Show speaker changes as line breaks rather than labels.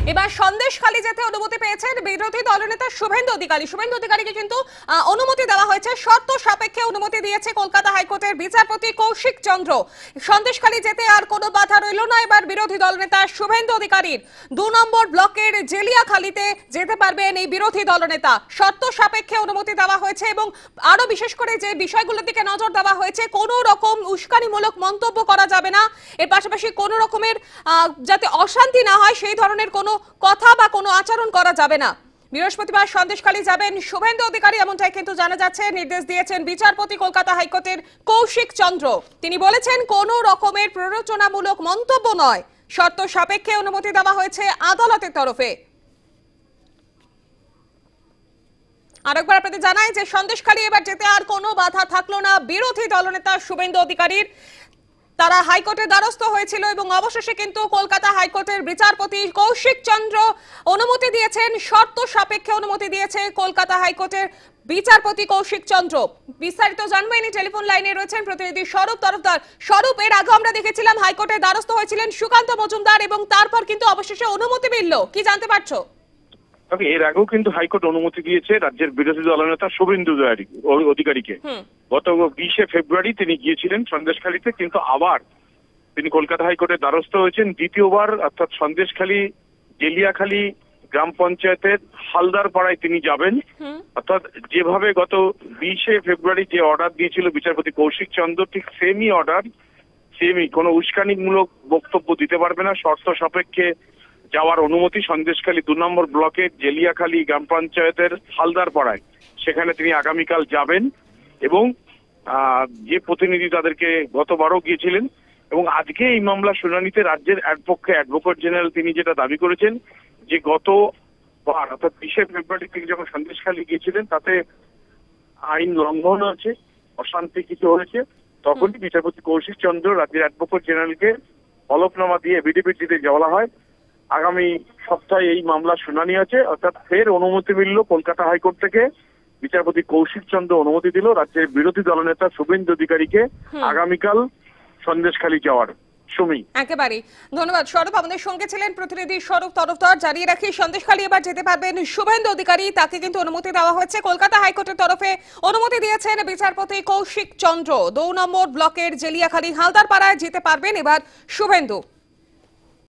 এবার সন্দেশখালী যেতে অনুমতি পেয়েছেন বিরোধী দলনেতা শুভেন্দু অধিকারী। শুভেন্দু অধিকারীকে কিন্তু অনুমতি দেওয়া হয়েছে, শর্ত সাপেক্ষে অনুমতি দিয়েছে কলকাতা হাইকোর্টের বিচারপতি কৌশিক চন্দ্র। সন্দেশখালী যেতে আর কোনো বাধা রইল না এবার বিরোধী দলনেতা শুভেন্দু অধিকারীর। 2 নম্বর ব্লকের জেলিয়াখালীতে যেতে পারবেন এই বিরোধী দলনেতা, শর্ত সাপেক্ষে অনুমতি দেওয়া হয়েছে এবং আরো বিশেষ করে যে বিষয়গুলোর দিকে নজর দেওয়া হয়েছে, কোনো রকম উস্কানিমূলক মন্তব্য করা যাবে না, এর পাশাপাশি কোনো রকমের যাতে অশান্তি না হয় সেই ধরনের কোনো কথা বা কোনো আচরণ করা যাবে না। বৃহস্পতিবার সন্দেশখালী যাবেন শুভেন্দু অধিকারী, এমনটাই কিন্তু জানা যাচ্ছে। নির্দেশ দিয়েছেন বিচারপতি কলকাতা হাইকোর্টের কৌশিক চন্দ্র। তিনি বলেছেন কোনো রকমের প্ররোচনামূলক মন্তব্য নয়, শর্ত সাপেক্ষে অনুমতি দেওয়া হয়েছে আদালতের তরফে। আরেকবার আপনাদের জানাই যে সন্দেশখালী এবার যেতে আর কোনো বাধা থাকলো না বিরোধী দলনেতা শুভেন্দু অধিকারীর। তারা হাইকোর্টের দ্বারস্থ হয়েছিল এবং অবশেষে কিন্তু কলকাতা হাইকোর্টের বিচারপতি কৌশিক চন্দ্র অনুমতি দিয়েছেন, শর্ত সাপেক্ষে অনুমতি দিয়েছে কলকাতা হাইকোর্টের বিচারপতি কৌশিক চন্দ্র। বিস্তারিত জানবো, ইনি টেলিফোন লাইনে রয়েছেন প্রতিনিধি স্বরূপ তরফদার। স্বরূপ, এর আগে আমরা দেখেছিলাম হাইকোর্টের দ্বারস্থ হয়েছিলেন সুকান্ত মজুমদার এবং তারপর কিন্তু অবশেষে অনুমতি মিলল, কি জানতে পারছো?
এর আগেও কিন্তু হাইকোর্ট অনুমতি দিয়েছে রাজ্যের বিরোধী দলনেতা শুভেন্দু অধিকারীকে। গত 20শে ফেব্রুয়ারি তিনি গিয়েছিলেন সন্দেশখালীতে, কিন্তু আবার তিনি কলকাতা হাইকোর্টের দ্বারস্থ হয়েছেন দ্বিতীয়বার, অর্থাৎ সন্দেশখালী জেলিয়াখালী গ্রাম পঞ্চায়েতের হালদার পাড়ায় তিনি যাবেন। অর্থাৎ যেভাবে গত 20শে ফেব্রুয়ারি যে অর্ডার দিয়েছিল বিচারপতি কৌশিক চন্দ্র, ঠিক সেমই অর্ডার, সেমই কোনো উস্কানিমূলক বক্তব্য দিতে পারবে না, শর্ত সাপেক্ষে যাওয়ার অনুমতি সন্দেশখালী 2 নম্বর ব্লকের জেলিয়াখালী গ্রাম পঞ্চায়েতের হালদার পাড়ায়। সেখানে তিনি আগামীকাল যাবেন এবং যে প্রতিনিধি তাদেরকে গতবারও গিয়েছিলেন এবং আজকে এই মামলা শুনানিতে রাজ্যের পক্ষে অ্যাডভোকেট জেনারেল তিনি যেটা দাবি করেছেন যে গতবার অর্থাৎ 20শে ফেব্রুয়ারি তিনি যখন সন্দেশখালী গিয়েছিলেন তাতে আইন লঙ্ঘন হয়েছে, অশান্তি কিছু হয়েছে, তখনই বিচারপতি কৌশিক চন্দ্র রাজ্যের অ্যাডভোকেট জেনারেলকে হলফনামা দিয়ে এফিডেভিট দিতে বলা হয়। আগামী সপ্তাহে এই মামলা শুনানি আছে, অর্থাৎ ফের অনুমতি মিলল কলকাতা হাইকোর্ট থেকে। বিচারপতি কৌশিক চন্দ্র অনুমতি দিল রাজ্যের বিরোধী দলনেতা শুভেন্দু অধিকারীকে আগামীকাল সন্দেশখালী যাওয়ার। সুমি,
একেবারে ধন্যবাদ স্বরূপ। আমাদের সঙ্গে ছিলেন প্রতিনিধি স্বরূপ তরফদার। জানিয়ে রাখি সন্দেশখালী এবার যেতে পারবেন শুভেন্দু অধিকারী, তাকে কিন্তু অনুমতি দেওয়া হয়েছে কলকাতা হাইকোর্টের তরফে। অনুমতি দিয়েছেন বিচারপতি কৌশিক চন্দ্র। 2 নম্বর ব্লকের জেলিয়াখালী হালদার পাড়ায় যেতে পারবেন এবার শুভেন্দু।